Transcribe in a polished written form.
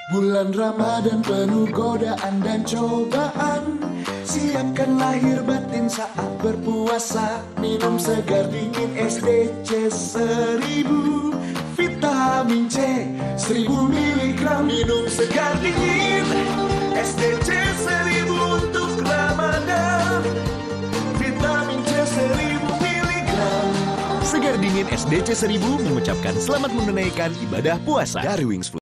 Bulan Ramadan penuh godaan dan cobaan. Siapkan lahir batin saat berpuasa. Minum segar dingin SDC 1000. Vitamin C 1000 mg. Minum segar dingin SDC 1000 untuk Ramadan. Vitamin C 1000 mg. Segar dingin SDC 1000 mengucapkan selamat menunaikan ibadah puasa. Dari Wings